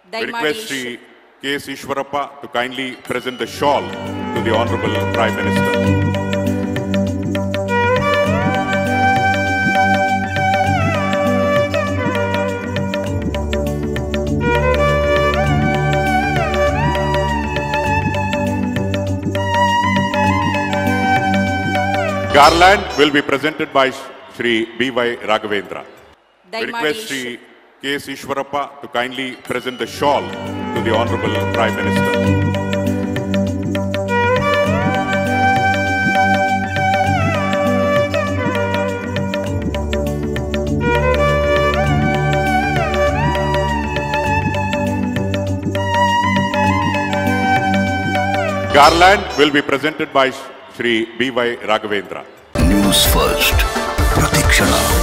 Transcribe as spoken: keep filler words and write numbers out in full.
We request Shri K S Eshwarappa to kindly present the shawl to the Honorable Prime Minister. Garland will be presented by Shri B Y Raghavendra. We request Shri K S Eshwarappa to kindly present the shawl to the Honorable Prime Minister. Garland will be presented by Shri B Y Raghavendra. NewsFirst, Pratikshana.